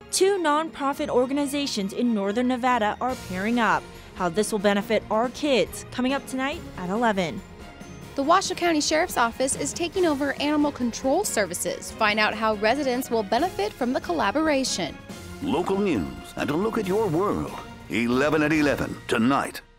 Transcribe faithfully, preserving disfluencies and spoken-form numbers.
Two nonprofit organizations in northern Nevada are pairing up. How this will benefit our kids, coming up tonight at eleven. The Washoe County Sheriff's Office is taking over animal control services. Find out how residents will benefit from the collaboration. Local news and a look at your world. eleven at eleven tonight.